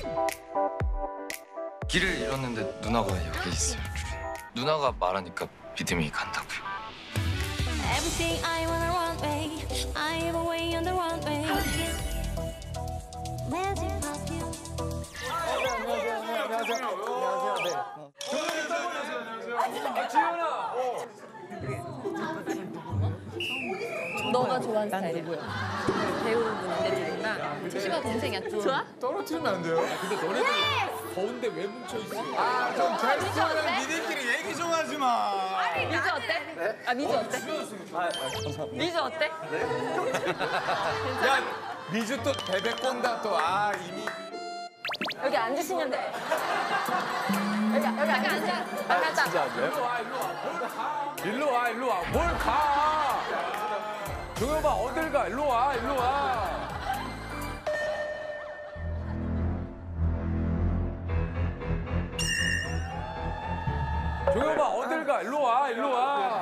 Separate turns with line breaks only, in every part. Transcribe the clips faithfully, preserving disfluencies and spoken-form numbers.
길을 잃었는데 누나가 여기 있어요. 누나가 말하니까 믿음이 간다고요.
Everything I wanna run away, I am away on the runway. Magic perfume.
안녕하세요. 안녕하세요. 안녕하세요. 네.
아, 지현아.
너가 좋아하는 스타일이야. 배우분인데 누나. 제시가 동생이야. 좋아?
떨어뜨리면 안 돼요?
근데 너네들 더운데 왜 뭉쳐 있어?
아, 좀 제스처는 니들끼리 얘기 좀 하지 마.
미주 어때?
네?
아 미주 어때?
아, 감사합니다.
미주 어때?
야, 미주 또 베베 꼰다 또. 아, 이미.
여기 앉으시면 돼. 여기 여기 앉아. 앉아. 앉아.
진짜 안 돼요?
일로 와, 일로 와. 뭘 가? 일로 와, 일로 와. 뭘 가? 종혁아, 어딜 가? 일로 와, 일로 와. 종혁아, 어딜 가? 일로 와, 일로 와.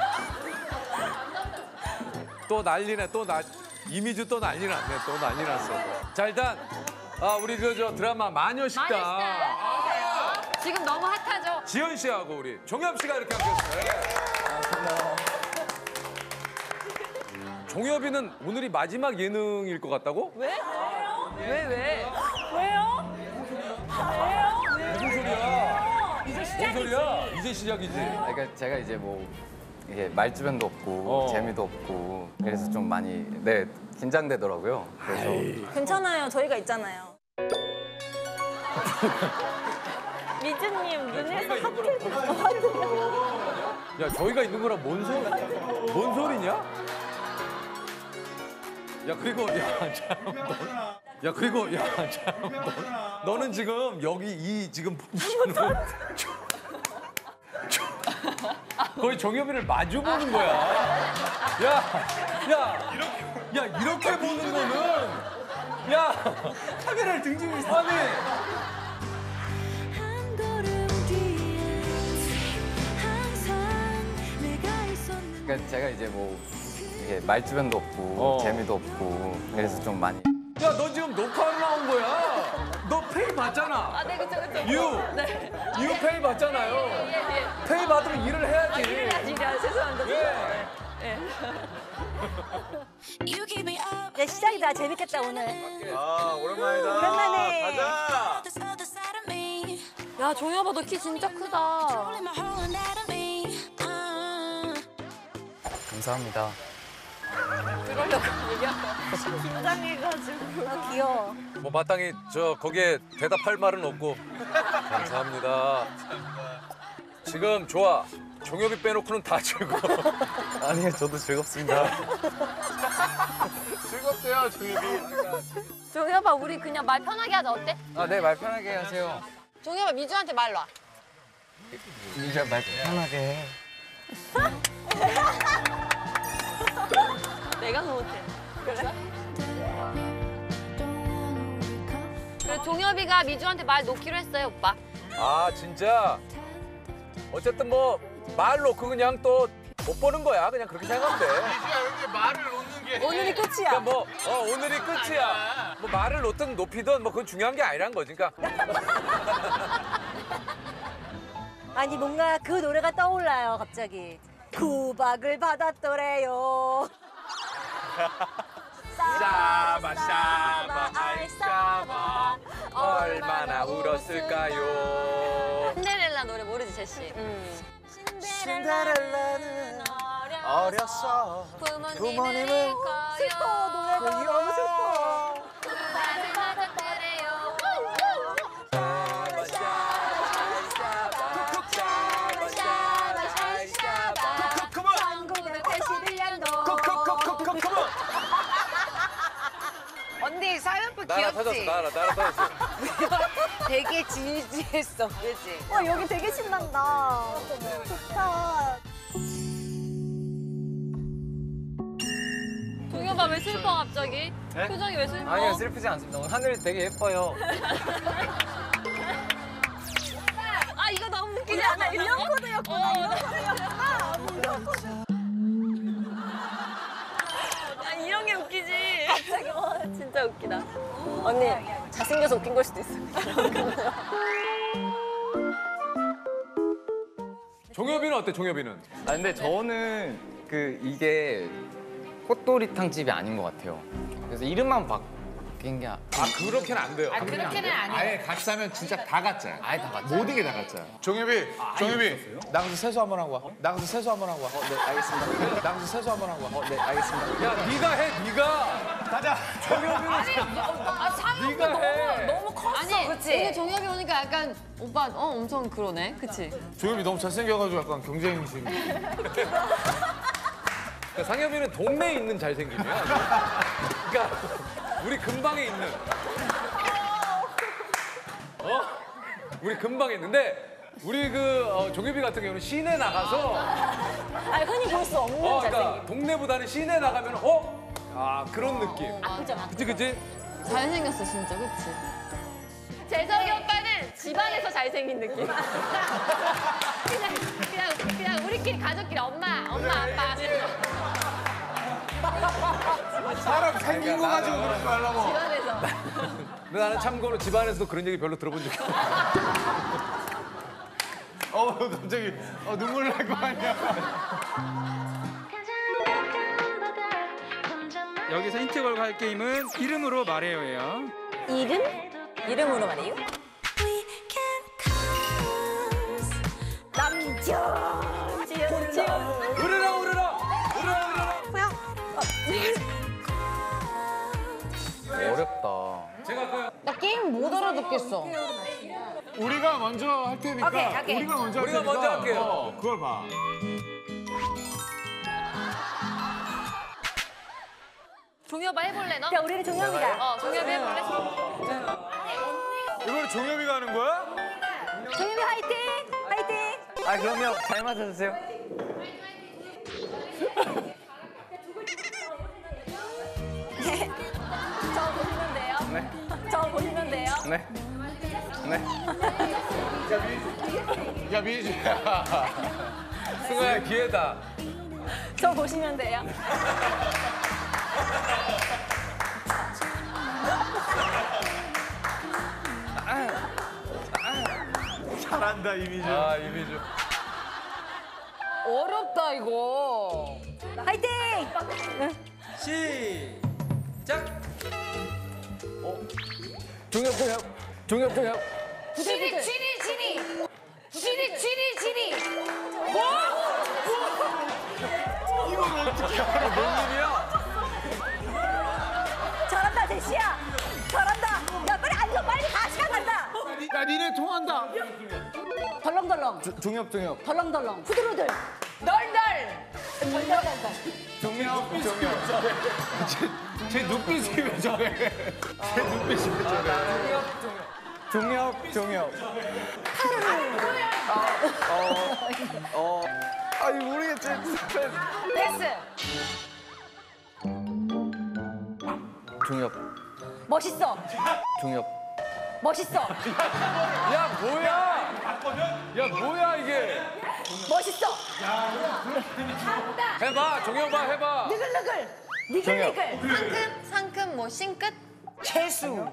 또 난리네, 또 난. 이미주 또 난리 났네, 또 난리 났어. 자, 일단 아, 우리 그 저 드라마 마녀식당.
마녀식당. 지금 너무 핫하죠?
지현 씨하고 우리 종엽 씨가 이렇게 함께했어요. 종엽이는 오늘이 마지막 예능일 것 같다고?
왜? 왜 왜? 왜요? 왜요?
무슨 소리야? 이제 시작이지. 뭔 소리야? 이제 시작이지.
아, 그러니까 제가 이제 뭐 이게 말주변도 없고
어.
재미도 없고 그래서 좀 많이 네 긴장되더라고요. 그래서
괜찮아요. 저희가 있잖아요. 미주님 눈에서 하트.
야, 저희가 있는 거랑 뭔 소리? 뭔 소리냐? 야, 그리고 야, 참, 너, 야, 그리고 야, 참, 너, 너는 지금 여기 이 지금 포지션으로 거의 정엽이를 마주 보는 거야. 야, 야, 이렇게, 야, 이렇게 보는 거는, 야, 카메라를 등지고 있어. 아니.
한 걸음 뒤에 항상 내가 있었는데.
그러니까 제가 이제 뭐 이게 말주변도 없고
어.
재미도 없고 그래서 좀 많이
야, 너 지금 녹화하러 나온 거야. 너 페이 받잖아.
아, 네, 그쵸, 그쵸.
유,
네.
유 페이 받잖아요.
예, 예.
페이 받으면 일을 해야지.
아, 진짜 죄송합니다.
예.
예.
You keep me up.
야, 시작이다. 재밌겠다, 오늘.
아, 오랜만이다.
오랜만에.
가자.
This other side of me.
야, 종엽아, 너 키 진짜 크다.
Controlling my whole anatomy. Uh.
감사합니다.
그러려고 얘기한 거야.
긴장해가지고. 아, 귀여워.
뭐 마땅히 저 거기에 대답할 말은 없고 감사합니다. 지금 좋아. 종엽이 빼놓고는 다 즐거워.
아니요, 저도 즐겁습니다.
즐겁대요, 조유비.
종엽아, 우리 그냥 말 편하게 하자, 어때?
아, 네, 말 편하게 하세요.
종엽아, 미주한테 말 놔.
이제 말 편하게 해.
내가 못해. 그래? 그래, 종엽이가 미주한테 말 놓기로 했어요, 오빠.
아, 진짜? 어쨌든 뭐 말 놓고 그냥 또 못 보는 거야. 그냥 그렇게 생각하면 돼.
미주야, 여기 말을 놓는 게.
오늘이 끝이야.
그러니까 뭐 어, 오늘이 끝이야. 뭐 말을 놓든 높이든 뭐 그건 중요한 게 아니란 거지. 그러니까
아니, 뭔가 그 노래가 떠올라요, 갑자기. 구박을 받았더래요.
샤바 샤바 알싸바 얼마나 울었을까요.
신데렐라 노래 모르지, 제시?
음.
신데렐라는 어렸어.
부모님은,
부모님은
거요.
슬퍼, 노래가 너무 슬퍼.
구박을 받았더래요.
천구백팔십일 년도.
언니 사연표
나라 터졌어.
귀엽지?
나라 나라 터졌어.
되게 진지했어, 그치?
와, 여기 되게 신난다. 좋다.
종엽아, 왜 슬퍼, 갑자기?
네?
표정이 왜 슬퍼?
아니요, 슬프지 않습니다. 오늘 하늘 되게 예뻐요.
아, 이거 너무 웃기지 않아?
이런 코드였구나, 이런 코드였구나. 이런 코드.
아, 이런 게 웃기지.
갑자기, 와,
진짜 웃기다.
언니,
잘생겨서 웃긴 걸 수도 있어.
종엽이는 어때? 종엽이는?
아 근데 저는 그 이게 꽃도리탕 집이 아닌 것 같아요. 그래서 이름만 바뀐 게 아,
아 그렇게는 안 돼요.
아, 그렇게는 아니에요.
아예 가짜면 진짜 다 가짜야.
아예 다 같이.
모든 게 다 가짜야. 종엽이, 종엽이. 나가서 세수 한번 하고 와. 나가서 세수 한번 하고 와.
네 알겠습니다.
나가서 세수 한번 하고 와.
네 알겠습니다.
야 네가 해 네가.
가자.
종엽이는
아, 상엽이
네가
너무,
해.
너무 컸어,
아니,
그치?
오늘 종엽이 오니까 약간 오빠 어 엄청 그러네, 그치?
종엽이 너무 잘생겨가지고 약간 경쟁 심.
그러니까 상엽이는 동네에 있는 잘생김이야. 그러니까 우리 근방에 있는. 어? 우리 근방에 있는데 우리 그 어, 종엽이 같은 경우는 시내 나가서
아니, 흔히 볼 수 없는
어,
잘생김.
그러니까 동네보다는 시내 나가면 어? 아 그런 느낌.
아, 그죠? 아,
그치 그치?
잘생겼어 진짜, 그치?
재석이 오빠는 집안에서 잘생긴 느낌.
그냥 그냥 그냥 우리끼리 가족끼리 엄마 엄마 아빠
사람 생긴 거 가지고 그러지 말라고.
집안에서.
근데 나는 참고로 집안에서도 그런 얘기 별로 들어본 적이 없어.
어 갑자기 어, 눈물 날 거 아니야.
여기서 힌트 걸고 할 게임은 이름으로 말해요예요.
이름? 이름으로 말해요? 남자. 지연, 지연.
으르라 으르라 으르라 으르라.
어렵다.
제가 그
나 게임 못 알아듣겠어.
우리가 먼저 할 테니까.
오케이, 오케이.
우리가 먼저 할
우리가
테니까.
먼저 할게요.
어, 그걸 봐.
종엽아 해볼래 너?
야, 우리는 종혁이다.
어 종엽이 해볼래?
이걸 종엽이가 하는 거야?
종혁이 화이팅! 화이팅!
아 그러면 잘 맞춰주세요.
저 보시면 돼요.
네.
저 보시면 돼요.
네. 네.
야 미주야.
승아야 기회다.
저 보시면 돼요.
잘한다 이미주.
아 이미주.
어렵다 이거.
화이팅!
시작.
종엽 종엽 종엽 종엽.
지리 지리 지리. 지리 지리 지리.
뭔 일이야?
잘한다, 제시야. 잘한다. 야, 빨리 앉아. 빨리 가. 시간 간다.
야 니네 통한다.
덜렁덜렁.
종엽 종엽.
덜렁덜렁. 후들후들.
널널.
덜덜덜.
종엽 종엽.
제 눈빛이 왜 저래? 제 눈빛이 왜 저래?
종엽 종엽. 어. 어. 아니 모르겠지.
패스.
종엽
멋있어.
종엽.
멋있어.
야 뭐야? 야 뭐야 이게?
멋있어.
해봐 종엽아 해봐.
니글니글. 니글니글.
상큼 상큼 뭐 싱끝?
재수.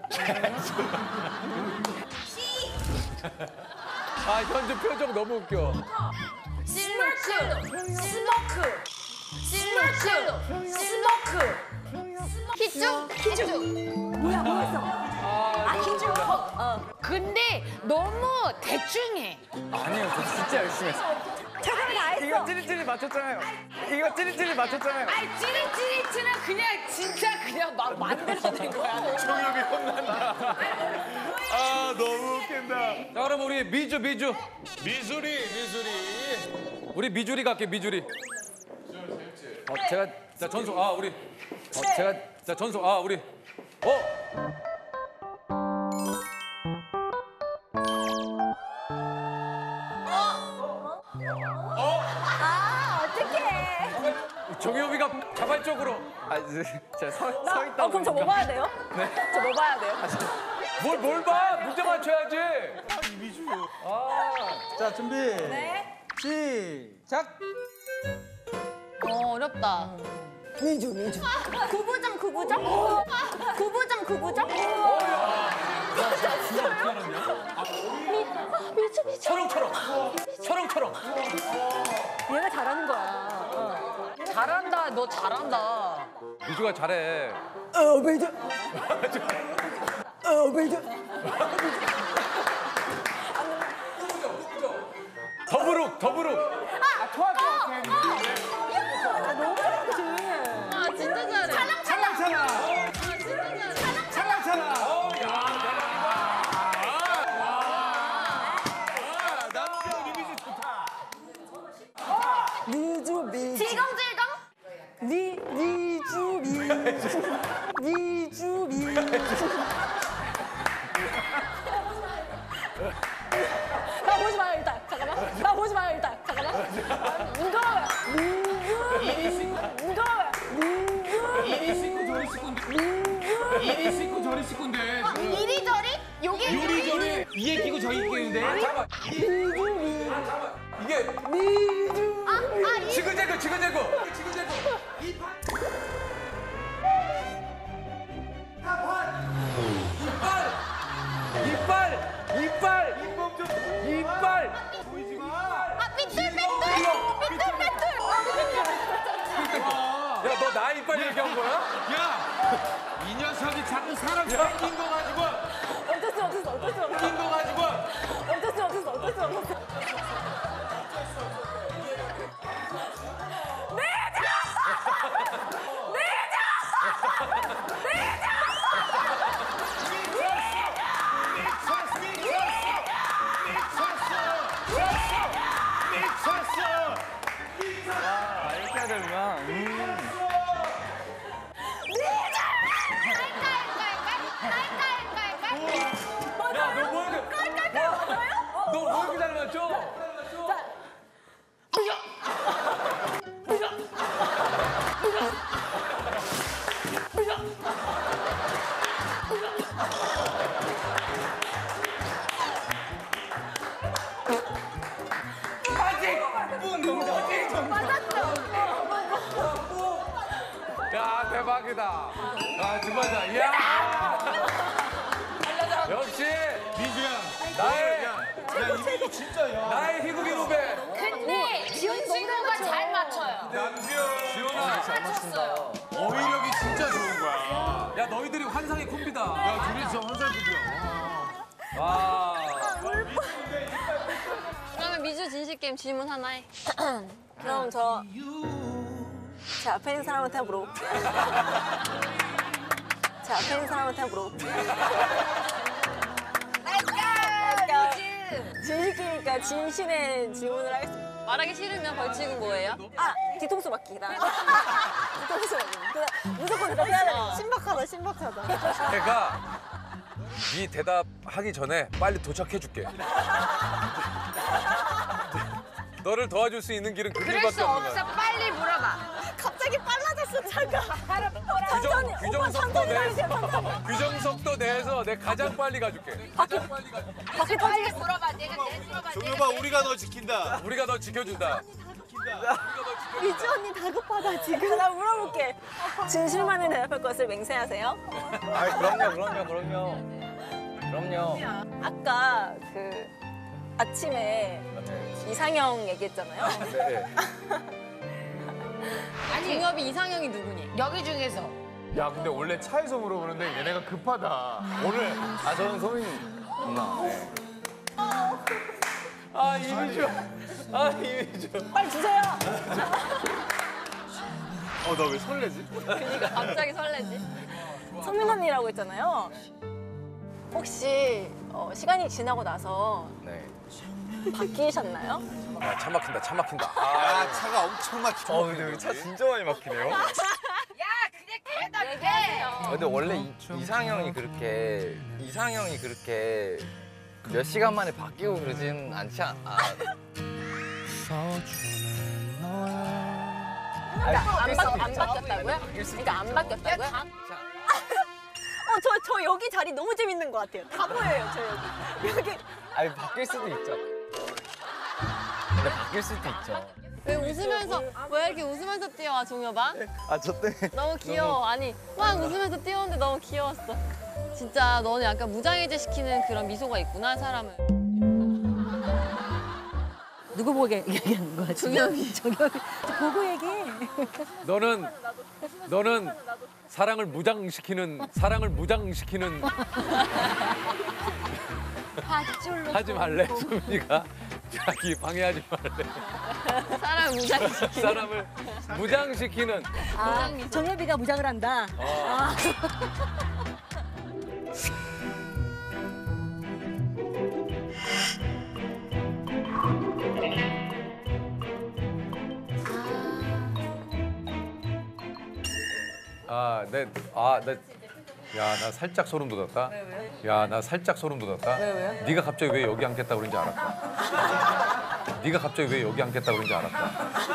아 현주 표정 너무 웃겨.
스모크. 스모크. 스모크. 스모크. 키쭉? 키쭉.
뭐야, 뭐였어? 아, 기준. 어.
근데 너무 대충해.
아니에요 저 진짜 열심히 했어.
최선을 다했어.
이거 찌릿찌릿 맞췄잖아요. 이거 찌릿찌릿 맞췄잖아요.
아니 찌릿찌릿치는 그냥 진짜 그냥 막 만들어낸 거야.
종엽이 혼난다. 아 너무 웃긴다.
자 그럼 우리 미주 미주.
미술이 미술이.
우리 미주리 갈게 미주리.
어, 제가
자 전소 아 우리.
어, 제가
자 전소 아 우리. 어.
아, 어떡해.
종엽이가 자발적으로.
아 이제 제가 서, 서 있다
어, 그럼 저 뭐
보니까.
봐야 돼요? 네. 저 뭐 봐야 돼요?
뭘 뭘 봐? 문제 맞춰야지.
자 준비.
네.
시작.
어 어렵다.
미주 미주. 구부정 구부정. 구부정 구부정. 미주 미주.
초롱초롱. 초롱초롱.
얘가 잘하는 거야. 어.
잘한다. 너 잘한다.
미주가 잘해.
어 미주. 어 미주.
더부룩 더부룩.
아 좋아 좋아. 너무 잘하지.
아 진짜 잘해.
찰랑찰랑. 찰랑찰랑. 어, 야. 와, 남자 이미지 좋다.
미주 미주.
질겅질겅.
미 미주 미주. 미주 미주. 나 보지 마요 일단. 잠깐만. 나 보지 마요 일단. 잠깐만. 무거워요. 민규. 무거워요. 민규.
이리 씻고 저리 씻고인데. 이리 씻고 저리 씻고인데.
이리저리? 요게
요리저리 이에 끼고 저기 끼는데.
잠깐만.
미주 미주.
이게
미주.
아,
지그재그 지그재그. 지그재그. 이빨 이빨 이빨
아, 삐뚤빼뚤. 삐뚤빼뚤.
야 너 나 이빨 얘기한 거야?
야, 이 녀석이 자꾸 사람 생긴 거 가지고
어쩔 수 없었어. 어쩔 수 없었어.
생긴 거 가지고.
어쩔 수 없었어. 어쩔 수 없었어.
아, 이렇게 해야 되구나. 음.
야너 뭐 이렇게 너뭐 이렇게 잘 맞춰? 야 대박이다. 아 정말다. 야 역시
미주야.
나의
야, 이미지 진짜 야.
나의 희극인 후배.
근데 지은 친구가 잘 맞춰요.
남주현.
지원아
잘 맞췄어요.
어휘력이 진짜 좋은 거야.
야 너희들이 환상의 콤비다.
야, 둘이 진짜 환상급이야.
와.
그러면 미주 진실 게임 질문 하나 해.
그럼 저 제 앞에 있는 사람한테 한번 물어볼게요. 제 앞에 있는 사람한테 한번 물어볼게요.
할까? 미주.
진실끼니까 진실의 질문을 하겠습니다.
말하기 싫으면 벌칙은 뭐예요?
아, 뒤통수 맞기다. 뒤통수 맞기. 그다음 무조건 대답해야 돼. 신박하다, 신박하다.
내가 네 대답하기 전에 빨리 도착해 줄게. 너를 도와줄 수 있는 길은 그
그럴
길밖에
수
없는
없어.
거야.
빨리 물어봐.
갑자기 빨라졌어, 잠깐.
규정,
천천히, 오빠
규정속도
천천히
내에서
가주세요, 천천히.
규정속도 내에서 내 가장 빨리 가줄게.
바퀴, 바퀴
빨리
터지겠어.
물어봐. 내가 내 물어봐.
종효봐, 우리가 너 지킨다.
우리가 너 지켜준다.
미주 언니 다급하다, 지금. 나 물어볼게. 진실만을 대답할 것을 맹세하세요?
아 그럼요 그럼요 그럼요. 그럼요.
아까 그 아침에 이상형 얘기했잖아요.
네.
아니, 중엽이 이상형이 누구니? 여기 중에서.
야, 근데 원래 차에서 물어보는데 얘네가 급하다. 오늘
아 저는 소민 누나. 네.
아 이미주. 아 이미주.
빨리 주세요.
어, 나 왜 설레지?
그러니까 갑자기 설레지.
성민 언니라고 했잖아요. 혹시 어, 시간이 지나고 나서
네.
바뀌셨나요?
야, 차 막힌다 차 막힌다.
아, 차가 엄청 막혀.
어 근데 여기 차 진짜 많이 막히네요.
야, 그냥 대답해.
근데 원래 이, 이상형이 그렇게 이상형이 그렇게 몇 시간 만에 바뀌고 그러진 않지 않. 아,
그러니까 안, 바, 안 바뀌었다고요? 그러니까 안 바뀌었다고요? 어, 저, 저 여기 자리 너무 재밌는 것 같아요. 다 보여요, 저 여기. 여기.
아니 바뀔 수도 있죠. 근데 바뀔 수도 있죠.
왜 웃으면서 왜 이렇게 웃으면서 뛰어와 종엽아?
아, 저 때.
너무 귀여워. 아니 막 웃으면서 뛰어오는데 너무 귀여웠어. 진짜 너는 약간 무장해제 시키는 그런 미소가 있구나 사람을.
누구 보고 얘기하는 거야?
종엽이.
정엽이. 보고 얘기해.
너는 너는 사랑을 무장시키는 사랑을 무장시키는
밧줄로.
하지 말래 소민이가 자기 방해하지 말래.
사람 무장시키는.
사람을 무장시키는.
아, 정엽이가 무장을 한다. 아.
아, 내, 아, 내, 야, 나 살짝 소름 돋았다. 왜, 왜? 야, 나 살짝 소름 돋았다. 왜, 왜? 네가 갑자기 왜 여기 앉겠다 그런지 알았다. 네가 갑자기 왜 여기 앉겠다 그런지 알았다.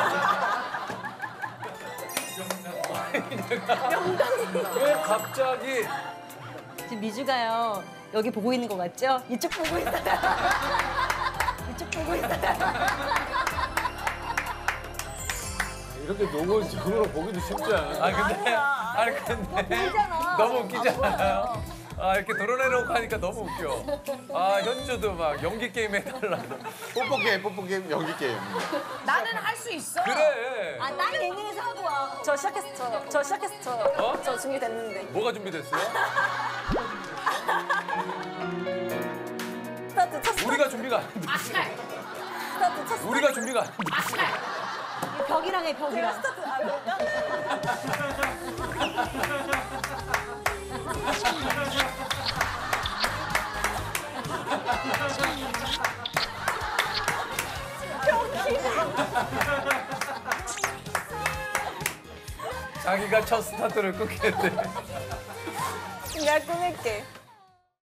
왜 갑자기?
지금 미주가요. 여기 보고 있는 거 같죠? 이쪽 보고 있어요. 이쪽 보고 있어요.
이렇게 노골적으로 보기도 쉽지 않아.
아 근데 아니 근데 너무 웃기잖아요. 아 이렇게 드러내놓고 하니까 너무 웃겨. 아 현주도 막 연기 게임 해달라고.
뽀뽀 게임, 뽀뽀 게임, 연기 게임.
나는 할 수 있어.
그래.
아, 나 예능에서 하고 와. 저 시작했어, 저. 저 시작했어, 저.
어?
저 준비됐는데.
뭐가 준비됐어요?
스타트 쳤어.
우리가 준비가 안 돼.
스타트 쳤어.
우리가 준비가 안 돼.
벽이랑 해, 벽이랑. 스타트, 아, 그럴까?
자기가 첫 스타트를 끊겠대.
내가 끊을게.